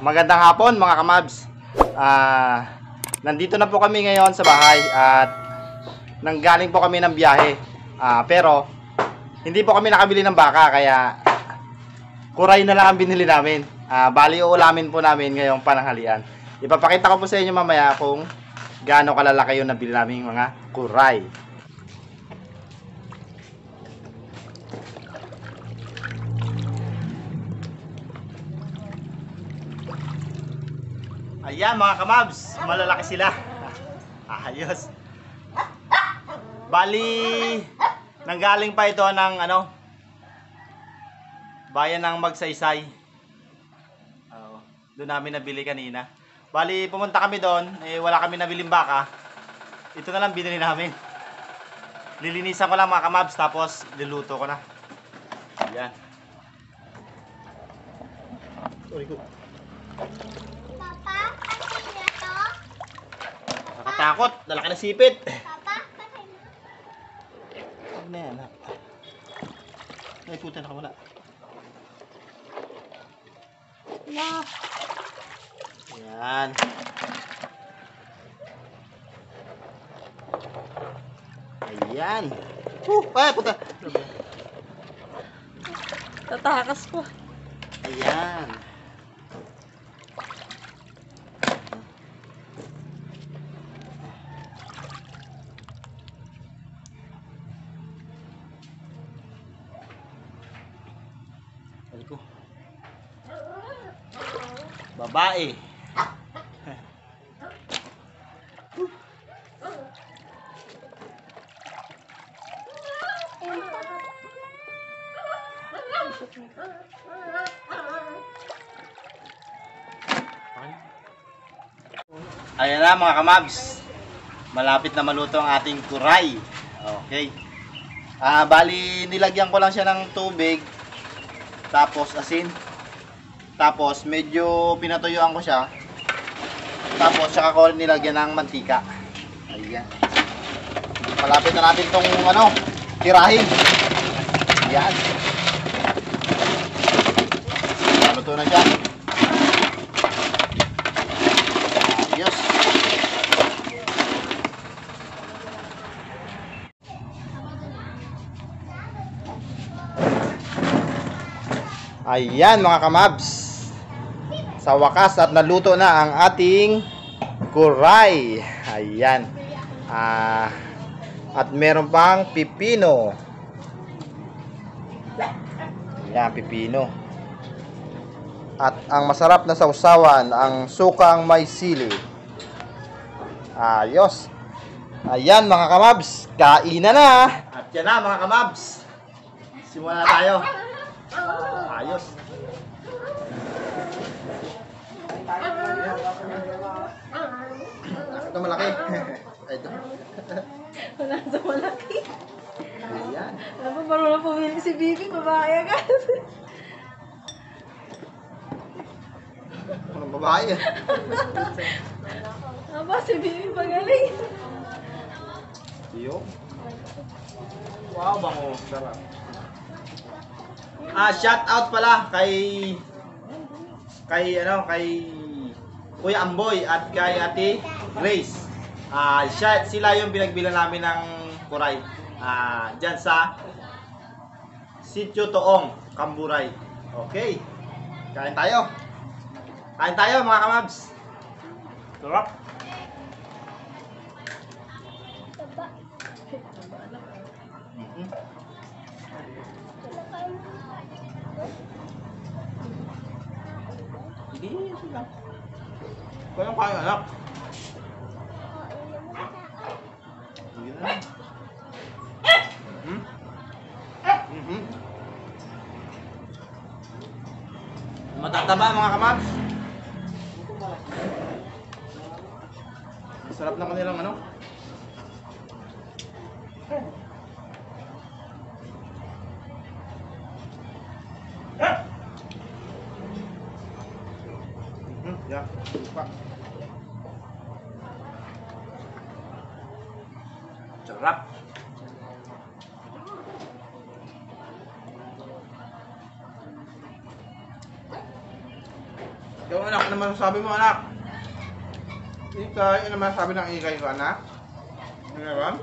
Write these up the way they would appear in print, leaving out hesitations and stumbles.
Magandang hapon mga kamabs. Nandito na po kami ngayon sa bahay at nanggaling po kami ng biyahe. Pero hindi po kami nakabili ng baka kaya kuray na lang ang binili namin. Bali uulamin po namin ngayong pananghalian. Ipapakita ko po sa inyo mamaya kung gaano kalalaki yung nabili naming mga kuray. Ayan mga kamabs, malalaki sila. Ayos. Bali, nanggaling pa ito ng bayan ng Magsaysay. Doon namin nabili kanina. Bali, pumunta kami doon, wala kami nabiling baka. Ito na lang binili namin. Lilinisan ko lang mga kamabs, tapos liluto ko na. Ayan. Sorry ko. Nakatakot, lalaki na sipit. Papa, patay na. Huwag na yan, ha? Ay, puta, nakawala. No. Ayan. Ayan. Ay, puta. Tatakas po. Ayan. Ko. Babae. Ayan na mga kamabs. Malapit na maluto ang ating kuray. Okay. Bali nilagyan ko lang siya ng tubig. Tapos asin. Tapos medyo pinatuyuan ko siya. Tapos saka ko nilagyan ng mantika. Ayan. Malapit na natin tong tirahin. Ayan. Luto na siya. Ayos. Ayan mga kamabs. Sa wakas at naluto na ang ating kuray. Ayan. At meron pang pipino. Ayan, pipino. At ang masarap na sausawan, ang sukang may sili. Ayos. Ayan mga kamabs, kainan na. At yan na mga kamabs. Simulan na tayo. Ayos. Ito malaki. Ito. Wala sa malaki. Ayan. Alam mo, marunong pumili si Bibi, babae agad. Mga babae. Aba, si Bibi magaling. Iyo. Wow, bango. Sarap. Shout out pala kay Kuya Amboy at kay Ate Grace. Sila yung pinagbilan namin ng kuray. Diyan sa Sitio Toong, Camburay. Okay. Kain tayo. Kain tayo mga kamabs. Sarap. Hindi sila. Kayang kaya anak. Hindi na. Matataba mga kamabs. Sarap na kanilang Ya, lupa. Sarap. Ikaw anak, ano naman sabi mo anak? Ikay, ano naman sabi ng ikay ko anak? Ano naman?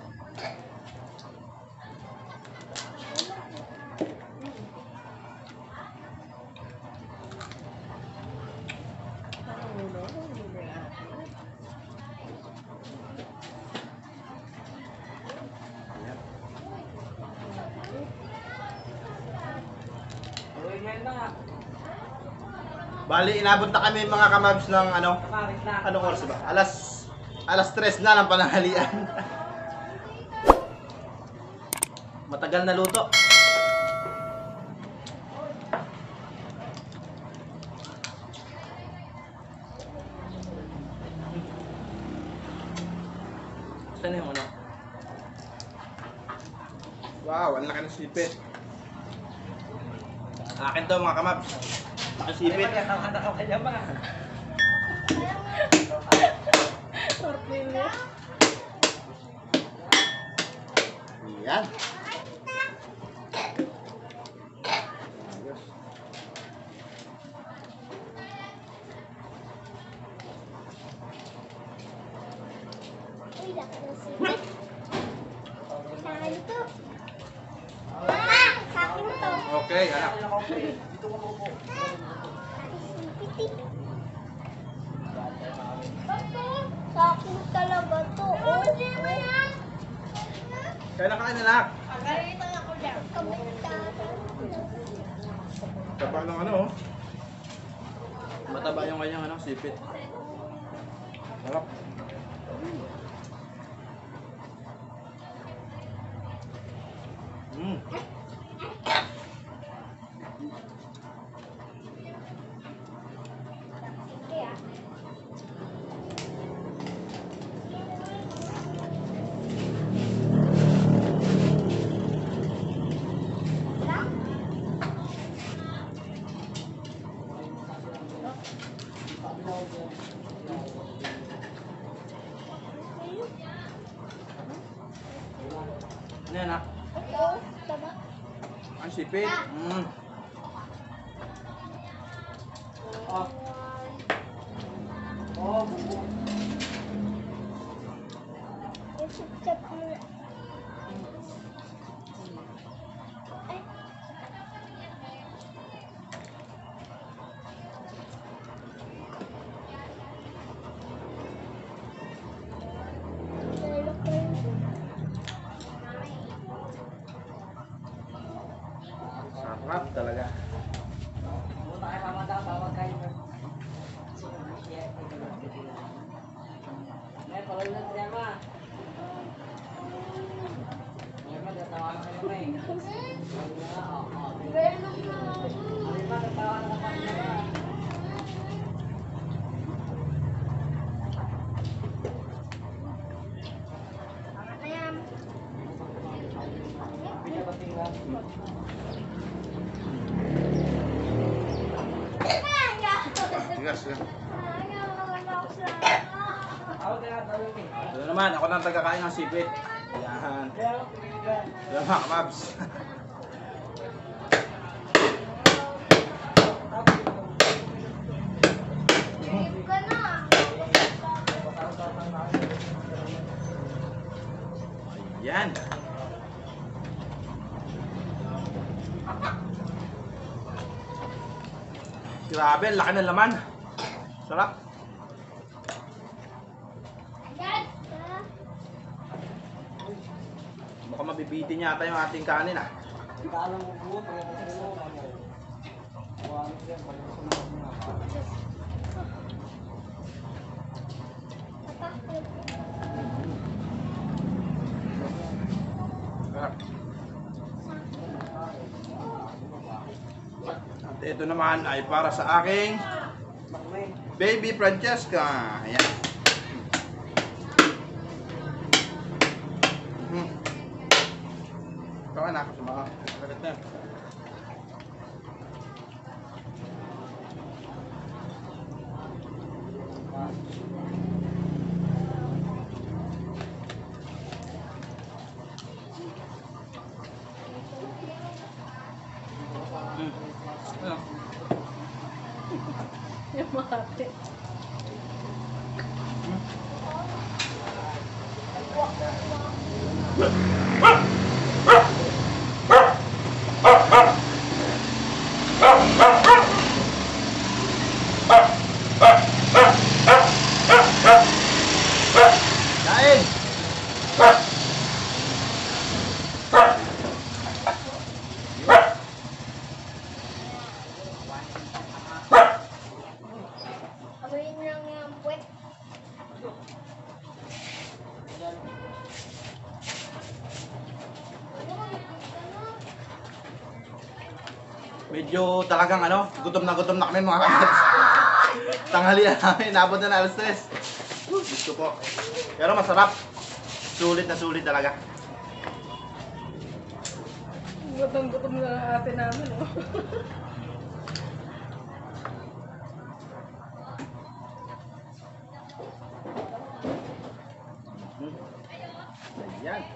Bali, inabot na kami mga kamabs ng ano? Anong oras ba? Alas 3 na ng pananghalian. Matagal na luto. Saan yung ano? Wow, ang laki ng sipit. Akin to mga kamabs. Nakasipit. Tortilla. Yan. Uy, laki ng sipit. Sa akin to. Mama, sa akin to. Okay, anak. Sipit eh. Sa akin talaga to. Oh, Kaya na kain anak. Taba ng ano oh. Mataba yung kanyang ano, sipit. Sarap. Mm. Kaya, lang. Ano yan anak? Ito, taba. Ang sipit. Mm. Isip-sip mo. Ay. Nalok ko yun. Sarap talaga. Ayan. Tigas yan. Ayaw, wala ako sa... Ito naman, ako nang tagakain ng sipit. Yan. Yan mga kamabs. Trip ka na. Yan. Grabe, laki ng laman. Sarap. Dad. Baka mabibitin yata yung ating kanin ah. Sarap. At ito naman ay para sa aking baby Francesca. Ayan. Ikaw anak, sumaha. Sakit na. Ano? Yung Makati. Kain! Amoyin lang yung puwet. Medyo talagang gutom na kami mga kamads. Tanghalian namin, nabot na alas 3. Gusto po. Pero masarap. Sulit na sulit talaga. Gutom-gutom na ang ate namin, oh. Ayan.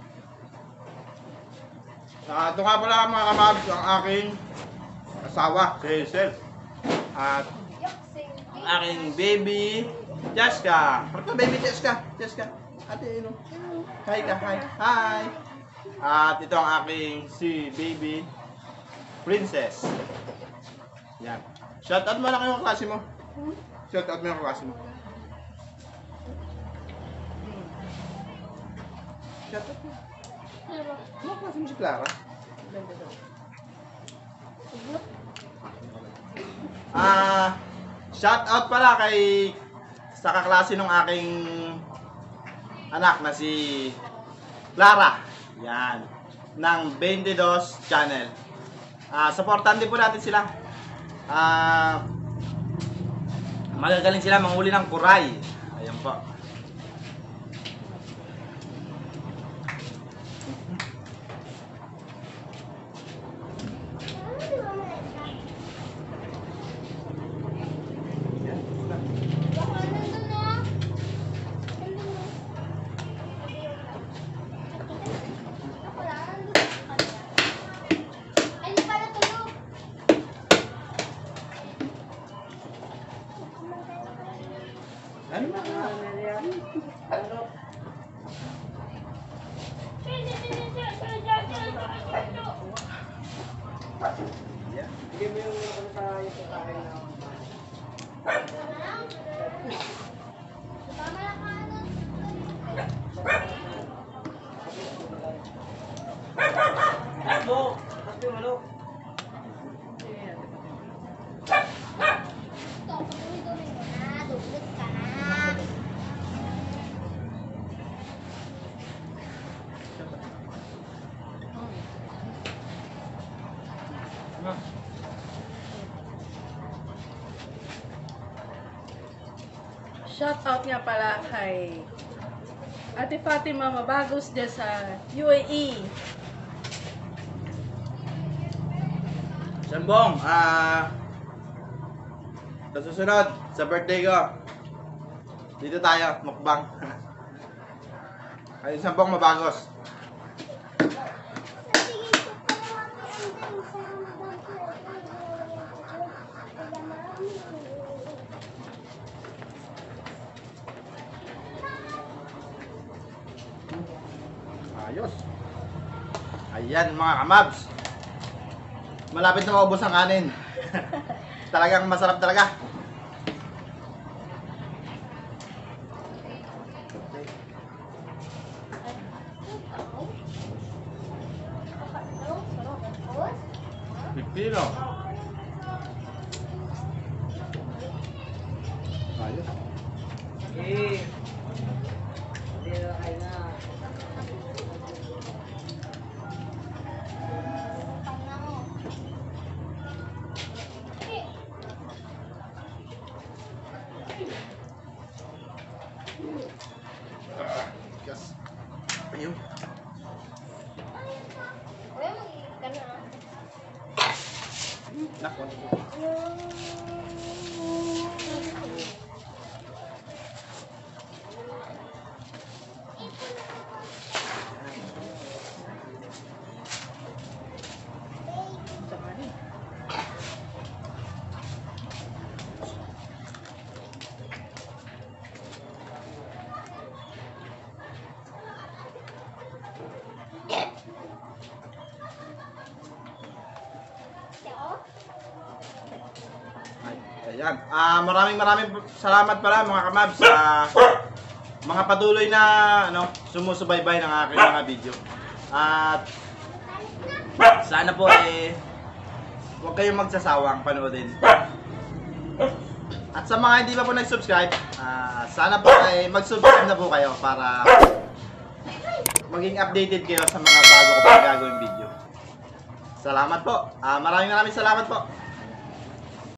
Ito nga pala mga kamabs, ang aking asawa, si Hazel. At ang aking baby, Jessica. Ano ka baby Jessica? Jessica. Ate, hi ka, hi. Hi. At ito ang aking si baby Princess. Yan. Shoutout mo na kayo klase mo. Shoutout mo yung klase mo. Shoutout mo. Ano klase mo si Clara? Shoutout pala kay sa kaklase ng aking anak na si Clara. Yan. Ng 22 channel. Supportan din po natin sila. Magagaling sila manghuli ng kuray. Ayan po. Baka nandun na. Nandun na. Ako lang, nandun na. Ay, hindi pala tulog. Ano ba? Ano? Yeah. Tama lang ka, ano? Ito, patuloy-tuloy mo na. Dugdug ka na. Shout out nga pala kay Ate Fatima Mabagos dyan sa UAE. Sambong, sa susunod, sa birthday ko, dito tayo, mukbang. Ayun, Sambong Mabagos. Ayos. Ayan mga kamabs. Malapit na maubos ang kanin. Talagang masarap talaga. Pipino. Ayos. Yes. Ayun. Kuya, mag-iit ka na. Nako. Ayan. Maraming salamat pala mga kamabs sa mga patuloy na sumusubaybay ng aking mga video. At sana po huwag kayong magsasawang panoodin. At sa mga hindi pa po nag-subscribe, sana po mag-subscribe na po kayo para maging updated kayo sa mga bago ko pang gagawin video. Salamat po. Maraming salamat po.